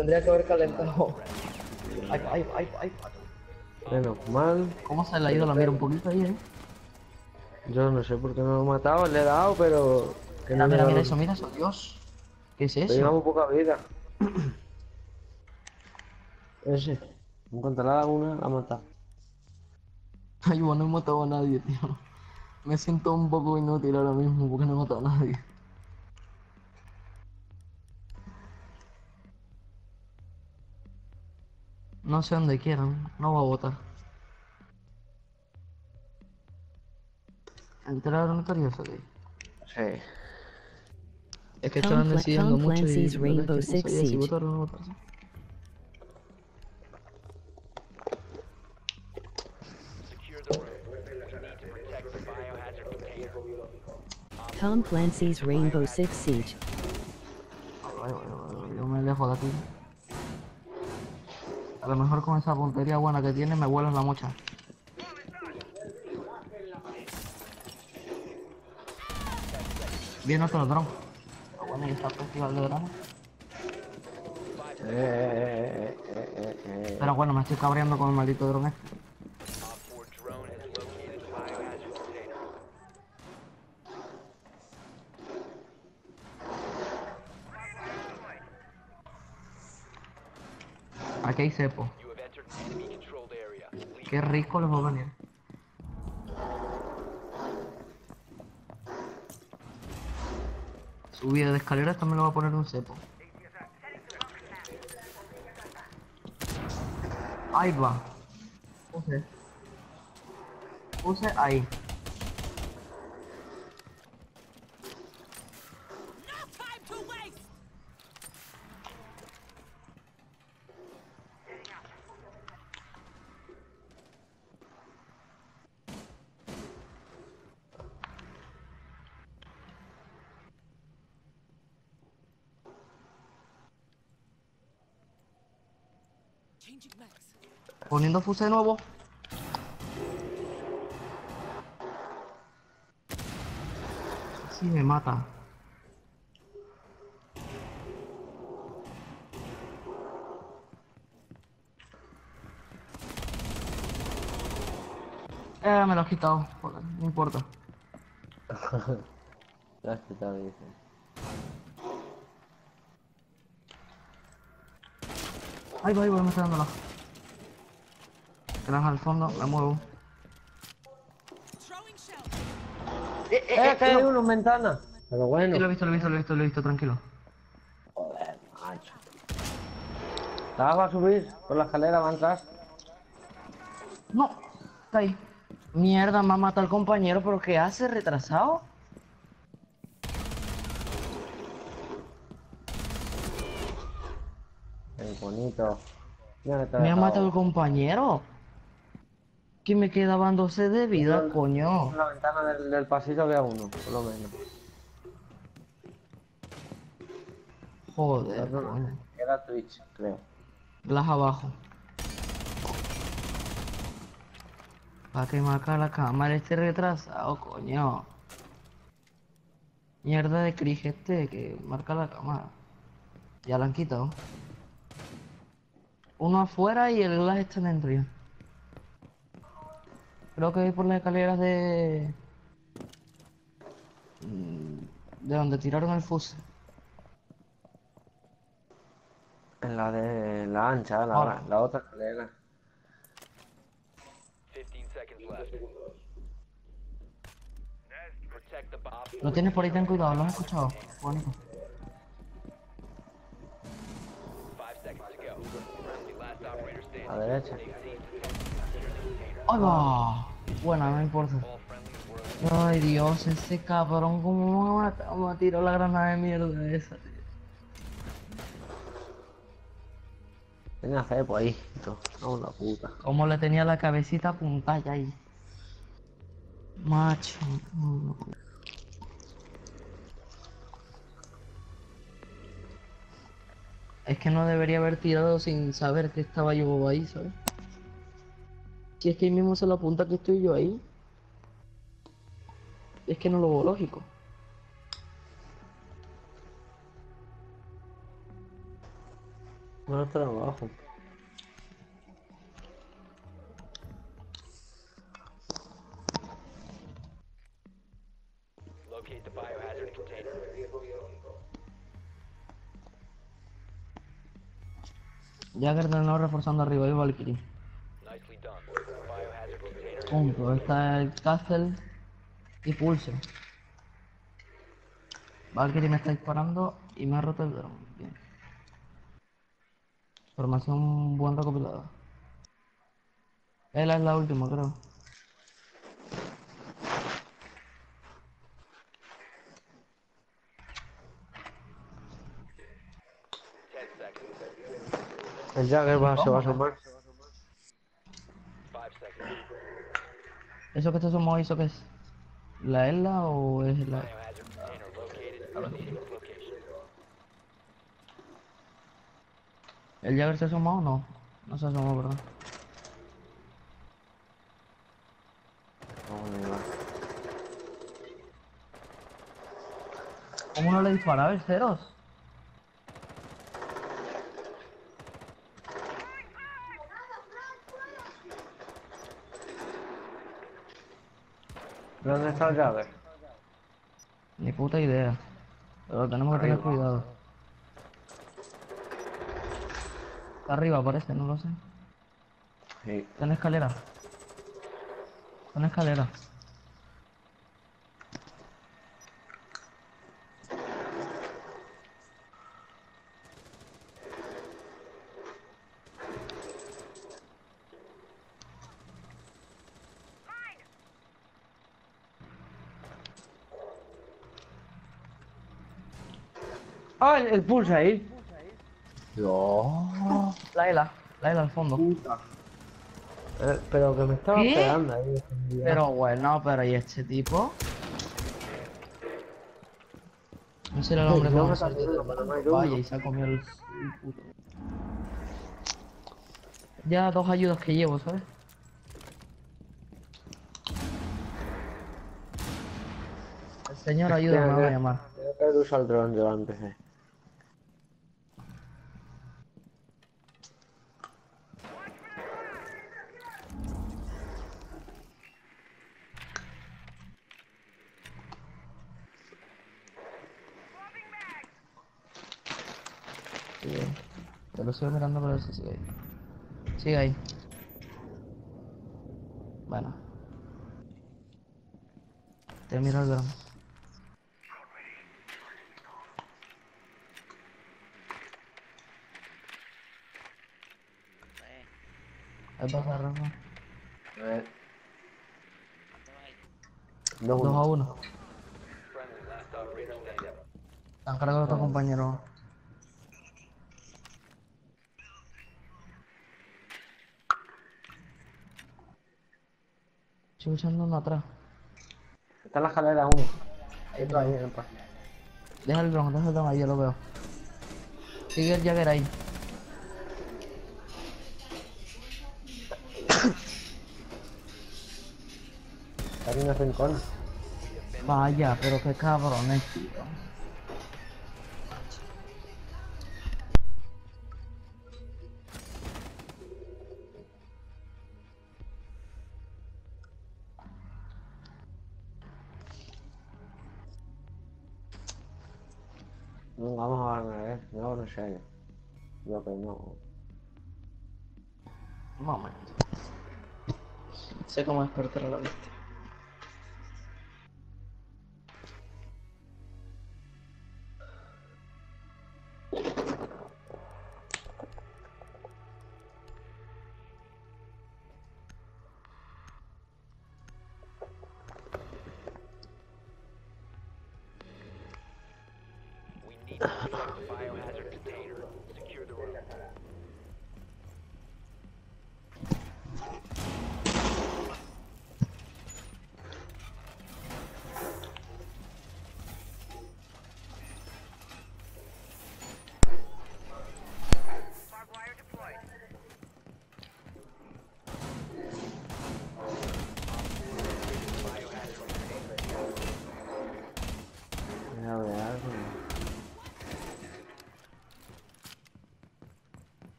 tendría que haber calentado. Ay. Menos mal. ¿Cómo se le ha ido la mira un poquito ahí, Yo no sé por qué no lo he matado, le he dado, pero... Que no Mira, le he mira, dado mira lo eso, mira eso, Dios. ¿Qué es Le llevamos eso? poca vida. Ese. En cuanto la una, la mata. Ay, bueno, no he matado a nadie, tío. Me siento un poco inútil ahora mismo porque no he matado a nadie. No sé dónde quieran, no voy a votar. Entraron curiosos, tío. Sí. Es que estaban decidiendo Tom mucho y Clancy's la verdad es Rainbow que no Six sabía si Siege. votar o no votar. Secure the room. You need to protect the biohazard container. Tom Clancy's Rainbow Six Siege. Yo me alejo de aquí. A lo mejor con esa puntería buena que tiene me vuelas la mocha. Viene otro dron. Pero bueno, y está el festival de verano. Pero bueno, me estoy cabreando con el maldito dron este. Op 4 drone has located the biohazard container. Aquí hay cepo. You have entered an enemy controlled area. Leave Qué rico les va a venir. Subida de escaleras también lo va a poner un cepo. Ahí va. Puse ahí. Poniendo fuse de nuevo. Sí, me mata. Me lo has quitado. Joder, no importa. Ya se te dice. Ahí voy, me está dando la. Granja al fondo, me muevo. Que hay No. uno en ventana! Pero Sí, bueno. lo he visto, tranquilo. Joder, macho. ¿La vas a subir? ¿Por la escalera va a entrar? No, está ahí. Mierda, me ha matado el compañero, pero ¿qué hace? ¿Retrasado? Qué bonito. Ya te he Me ha matado el dejado. compañero. Que me quedaban 12 de vida, coño. En la ventana del pasillo había uno, por lo menos. Joder, Pero no, coño. era Twitch, creo. Las abajo. Para que marca la cámara este retrasado, coño. Mierda de Cris este que marca la cámara. Ya la han quitado. Uno afuera y el glass está dentro ya. Creo que voy por las escaleras de... De donde tiraron el fuse. En la de la ancha, Ahora. la otra escalera. 15 seconds left. Protect the Op Lo 4 tienes por ahí, ten diffuser. cuidado, ¿lo has escuchado? Bonito. 5 seconds to go. Friendly last operator standing. A la derecha. Stay safe and secure the container. ¡Ay, va! Bueno, no importa. All friendlies were Ay, Dios, ese cabrón, cómo me mata. Me tiró la granada de mierda esa, tío. Tenía cepo ahí. No, la puta. Como le tenía la cabecita apuntada ya ahí. Macho. Es que no debería haber tirado sin saber que estaba yo ahí, ¿sabes? Si es que ahí mismo se lo apunta que estoy yo ahí. Es que no lo veo lógico. No está abajo. Locate the biohazard container. Jagger de nuevo reforzando arriba y Valkyrie. Nicely done. The biohazard container has Punto. been Está el Castle y Pulse. Valkyrie me está disparando y me ha roto el dron. Bien. Formación buen recopilada. Él es la última, creo. El Jagger se va a sumar. 5 seconds. ¿Eso que te sumó eso qué es? ¿La Ella o es la...? Biohazard container located. Proceed to its location. ¿El Jagger se sumó o no? No se sumó, ¿verdad? Vamos a llevar. ¿Cómo no le disparaba el ceros? ¿Dónde está el Jagger? Ni puta idea. Pero tenemos que tener Arriba. cuidado. Está arriba parece, no lo sé. Sí. Está en escalera. Está en escalera. ¡Ah, el Pulse ahí! La Ela al fondo. Pero que me estaba ¿Qué? pegando ahí. Pero bueno, pero ¿y este tipo? No será el hombre que No me vamos a está salir de haciendo, pero no hay Vaya, uno. y se ha comido el puto. Ya 2 ayudas que llevo, ¿sabes? El señor ayuda me va a llamar. Tengo que usar el dron yo antes. Sigue. Te lo sigo mirando, pero sí sigue ahí. Sigue ahí. Bueno. Te miro el gran. Ahí pasa, Rafa. A ver. 2 a 1. Friendly last operator standing. Han cargado a otro compañero. Estoy echando uno atrás. Está en la escalera uno. Ahí está, ahí, epa. Deja el dron ahí, yo lo veo. Sigue el Jagger ahí. Está aquí en el rincón. Vaya, pero qué cabrones, tío. No, vamos a ganar, no, no sé. Yo que no. Un momento. Sé cómo despertar a la vista. We need to protect the biohazard container. Secure the room.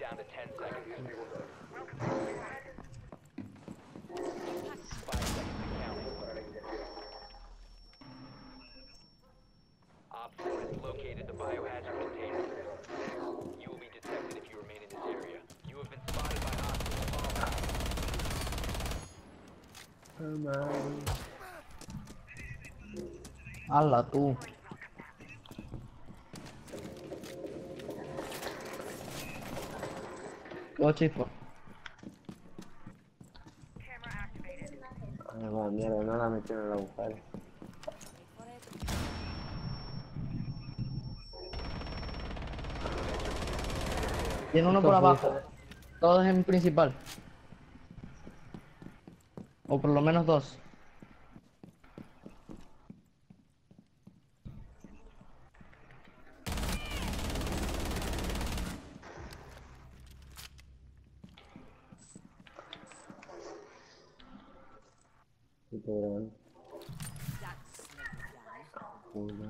down to 10 seconds. 5 seconds to counting. Op 4 has located the biohazard container. You will be detected if you remain in this area. You have been spotted by hostiles. Hala tú. Quedó chispa. Ay, va, mierda, no la metieron en el agujero. Tiene uno por abajo. Todos en principal. O por lo menos dos. Sí, te graban. Una.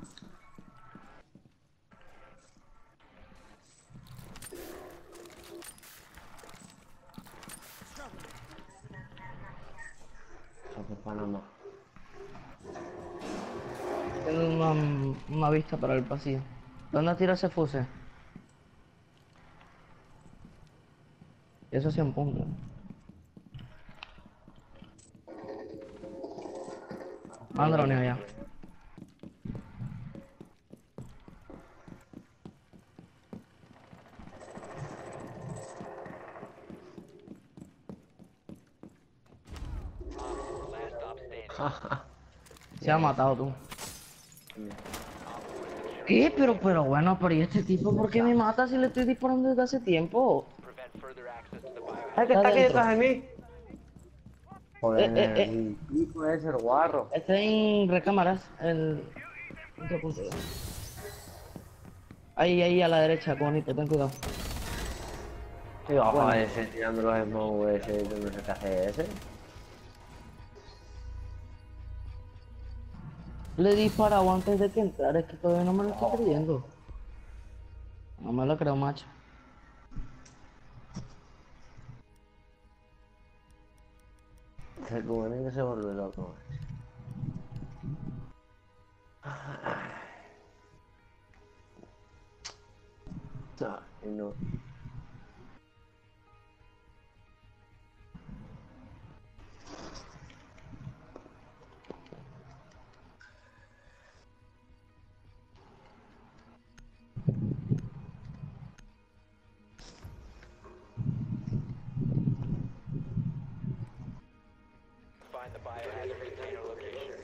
Hace Panamá. Tiene una vista para el pasillo. ¿Dónde tira ese fuse? Eso sí en punto. Andronio ya. Last stop standing. Se ha matado tú. ¿Qué? Pero bueno, pero ¿y este tipo por qué me mata si le estoy disparando desde hace tiempo? Prevent further access to the biohazard. ¡Ay, que está aquí dentro. detrás de mí! Joder, eh. el tipo ese, el guarro. Está en recámaras, el... ¿En qué punto? Ahí a la derecha, bonito, ten cuidado. Sí, ojo, ese tirando los smokes, ese, yo no sé qué hace ese. Le he disparado antes de que entrara, es que todavía no me lo estoy creyendo. No me lo creo, macho. Se come que se vuelve loco. Ay, no. Find the biohazard container location.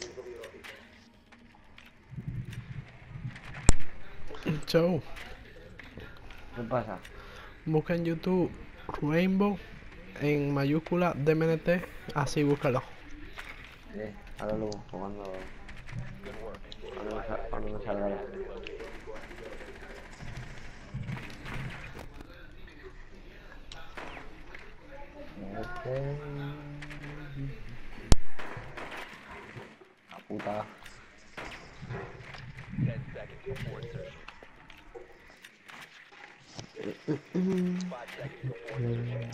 Chau, ¿Qué pasa? busca en YouTube Rainbow en mayúscula DMNT, así búscalo. Ahora lo busco cuando me salga la... La puta. 10 seconds before insertion. 5 seconds before insertion.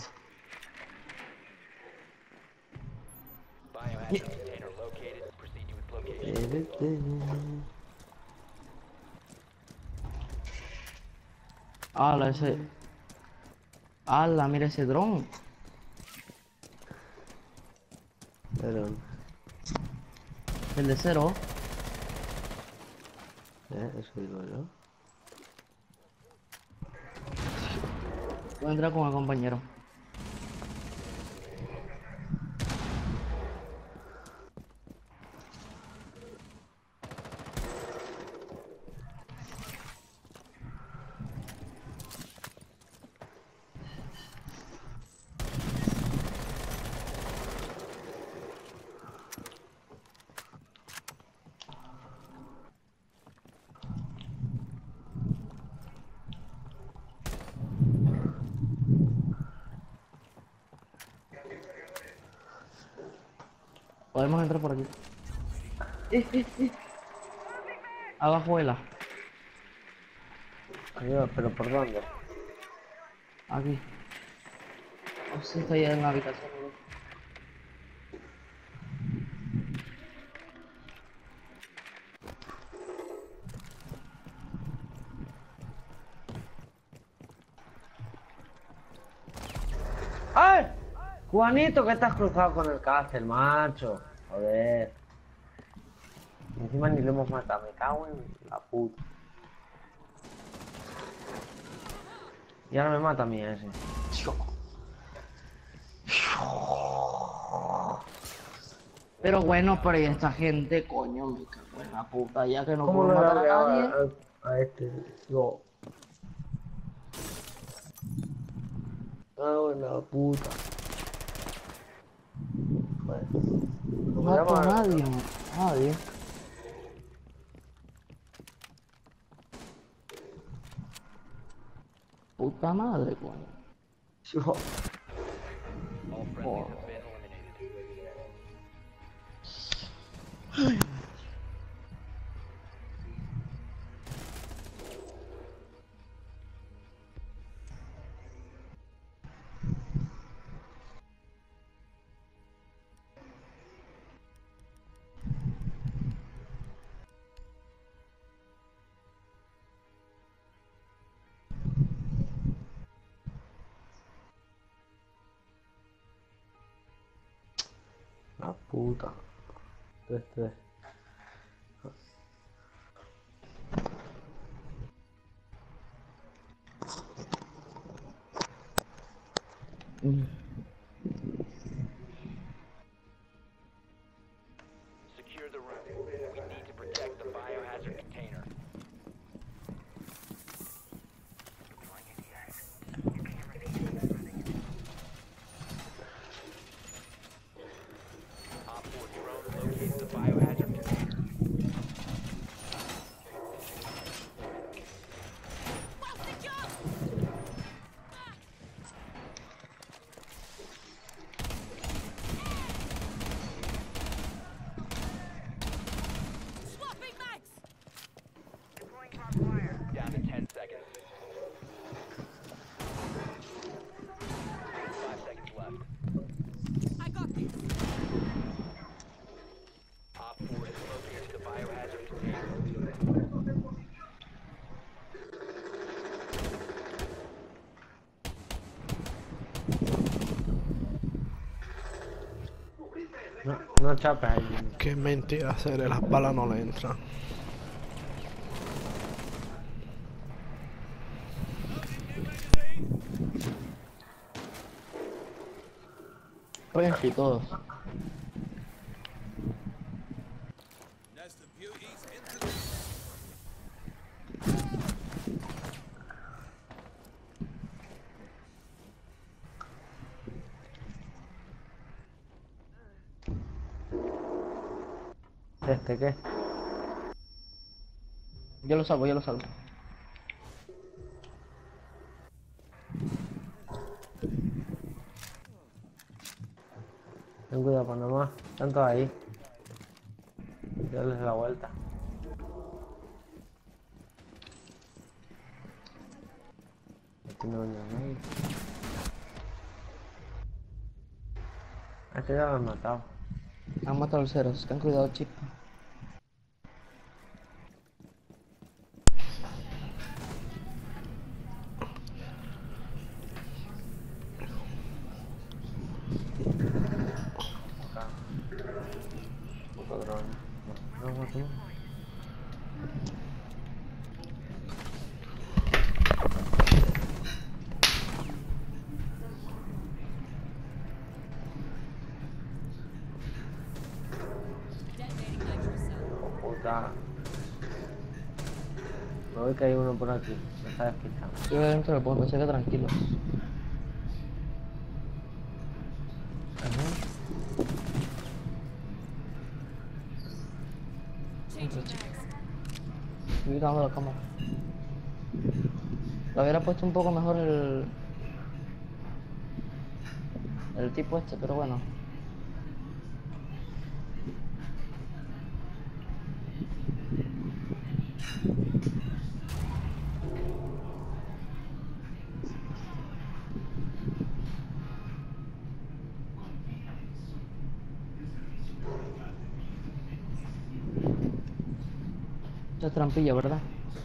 Biohazard container located. Proceed to its location. ¡Hala, ese! ¡Hala, mira ese dron! Pero... El de cero. eso digo yo. Voy a entrar con el compañero. Podemos entrar por aquí. Abajo de la. Adiós, pero ¿por dónde? Aquí. No sé si está ya en la habitación, bro. ¡Ay! Juanito, que estás cruzado con el caster, macho. Joder. Encima ni lo hemos matado, me cago en la puta. Y ahora me mata a mí ese. Pero bueno, pero ¿y esta gente, coño, me cago en la puta, ya que no ¿Cómo puedo no le matar habré a dado nadie. a este? No. Cago en la puta. Bueno. No ¿Cómo mato a llama? nadie, nadie. Puta madre, coño. Yo. All friendlies have been eliminated. La puta. 3-3. Secure the room. We need to protect the biohazard container. Op 4 drone located the biohazard container. Down to 10 seconds. 5 seconds left. Op 4 has located the biohazard container. No, no chapes ahí. Qué mentira hacer, las balas no le entran. Renji, todos. ¿Este qué? Yo lo salvo, yo lo salvo. Ten cuidado, Panamá. Tanto ahí. Darles la vuelta. Aquí no venía nadie. A este ya lo han matado. Han matado al Ceros, ten cuidado, chicos. Acá. Otro dron. No, no, no. Oh, puta. Me voy que hay uno por aquí. Me está despistando. Yo dentro del pueblo, pensé que tranquilos. Estoy quitando la cámara. Lo hubiera puesto un poco mejor el tipo este, pero bueno. Esta es trampilla, ¿verdad?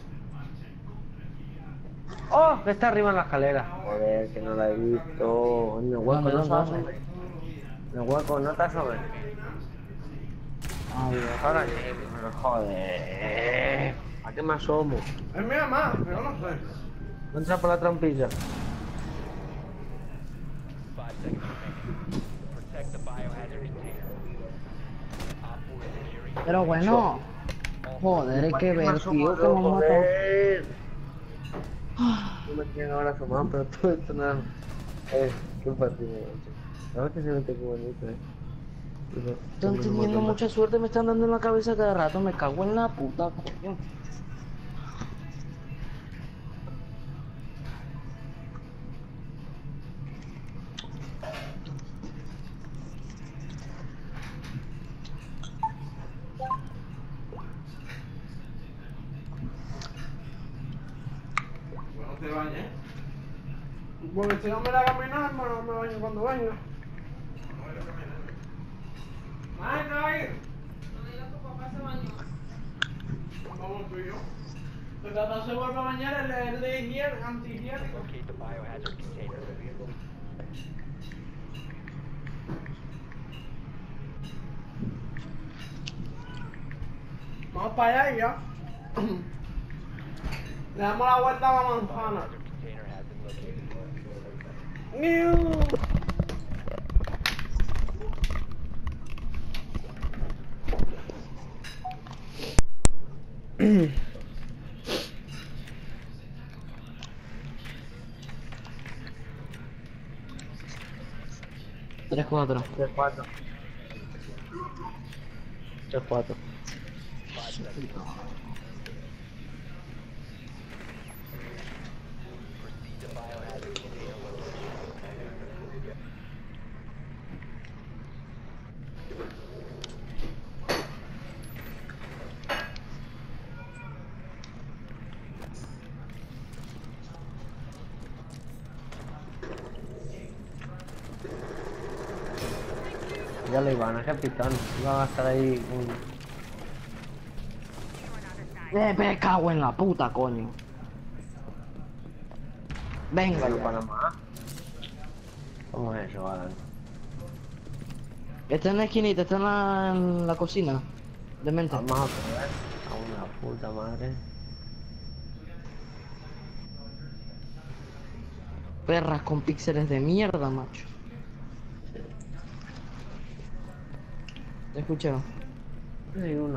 ¡Oh! Que está arriba en la escalera. Joder, que no la he visto. En el hueco ¿Dónde, no dónde, se dónde? asome. En el hueco no te asomes. Ah, bien. Ahora sí, pero joder. ¿A qué me asomo? Es mi mamá, pero no sé. No entra por la trampilla. 5 seconds remaining. Protect the biohazard container. Op 4 is securing your Pero bueno. Joder, hay que ver, tío, que hemos matado. Joder. No me quieren ahora asomar, pero todo esto nada. Culpa tuya, macho. La verdad que se mete qué bonito, Están teniendo mucha suerte, me están dando en la cabeza cada rato, me cago en la puta, coño. Bueno, te bañes. Porque si no me la caminar, hermano, me baño cuando venga. Madre, ¿te va a ir? No digas tu papá se bañó. Vamos tú y yo. Que Tata se vuelve a bañar el de antihigiénico. locate the biohazard container. Vamos para allá y ya. Le damos la vuelta a la manzana. Biohazard container has been located. ¡Niu! Tres, cuatro. 3-4. 3-4. Proceed to biohazard container location. Ya lo iban a capitán. Iban a estar ahí Me cago en la puta, coño. Venga, un ya. Panamá. ¿Cómo es eso, Alan? Está en la esquinita, está en la cocina. Demente. Vamos a poner a una puta madre. Perras con píxeles de mierda, macho. ¿Te escucharon? Hay uno.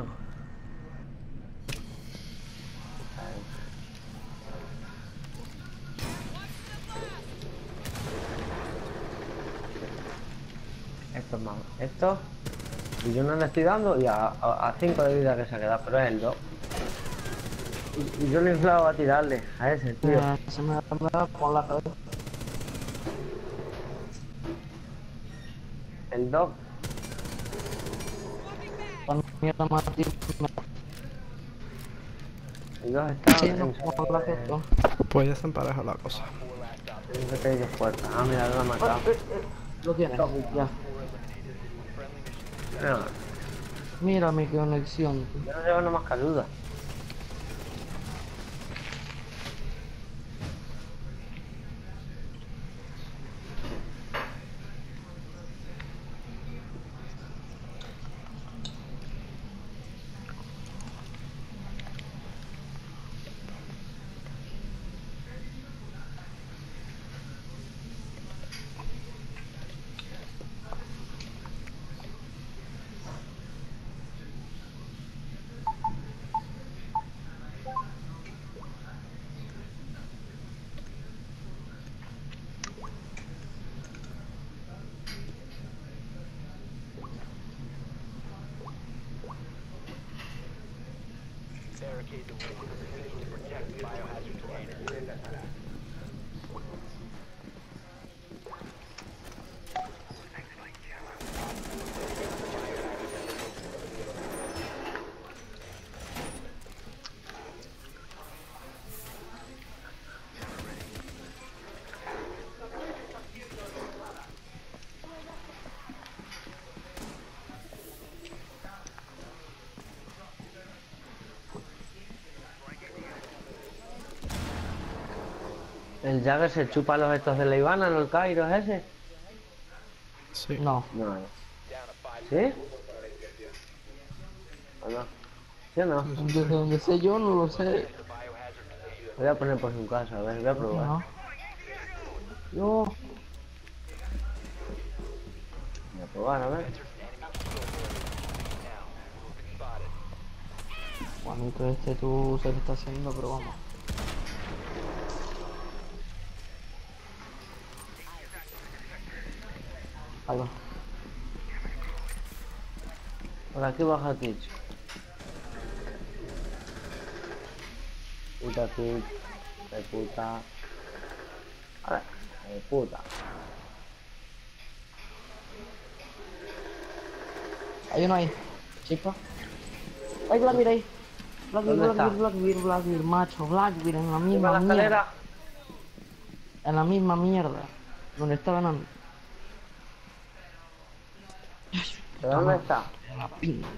Esto es más. Esto. Y yo no le estoy dando y a 5 de vida que se ha quedado, pero es el 2. Y yo le he inflado a tirarle a ese, tío. Ah, se me va por la cabeza. El 2. Con mierda más tío. El 2 está Sí, en no, por la cabeza. Pues ya se empareja la cosa. que te dio fuerza. Ah, mira, lo ha matado. Lo tienes, ya. No, Mira mi conexión. yo no llevo nomás caluda. Barricade the room. Proceed to protect the biohazard container. El Jagger se chupa los estos de la Ivana, ¿no? El Cairo es ese. Sí. No, No, no. ¿Sí? ¿O no? ¿Sí o no? desde donde sé yo no lo sé. Voy a poner por su casa, a ver, voy a probar. No. Yo, Voy a probar, a ver. Juanito, tú sé qué está haciendo, pero vamos. Ahí va. Por aquí baja Twitch. Puta Twitch. De puta. A ver, de puta. Hay uno ahí, chica. Hay Blackbeard ahí. ¿Dónde está? Blackbeard, macho, Blackbeard en la ¿Sube misma la mierda. escalera? En la misma mierda. Donde está ganando. ¿De dónde está? La pinga.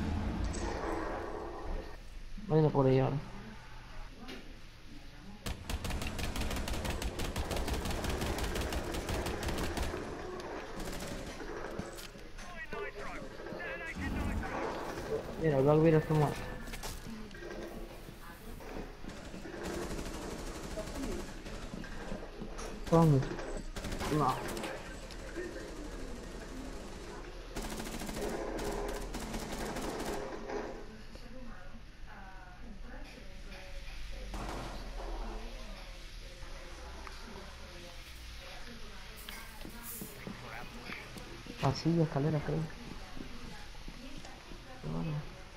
Viene por ahí ahora. Mira, el Blackbeard está muerto. ¿Dónde? No. Pasillo, escalera, creo. Bueno.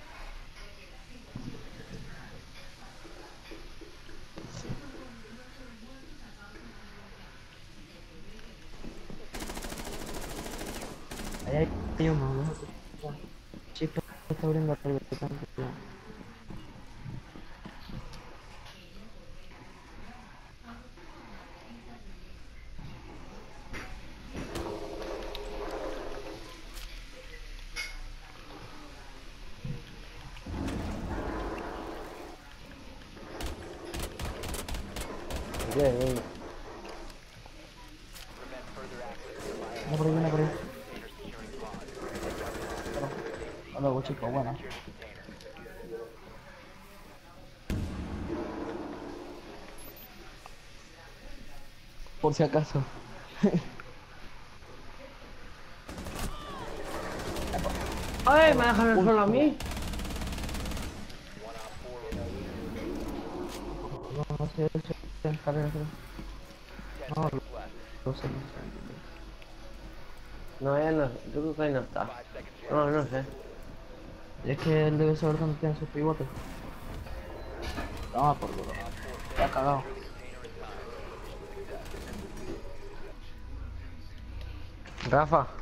Ahí hay uno, ¿no? Chispa está abriendo arriba, tanto cuidado. Bien, bien. Viene por ahí, viene por ahí. Hasta luego, chicos, bueno. Por si acaso. ¡Ay! ¿Me dejan el suelo a mí? No sé, escalera, creo. No, lo sé. No, ya no. Yo creo que ahí no está. No, no sé. Es que él debe saber dónde tiene sus pivotes. No, por culo. Ya ha cagado. Rafa.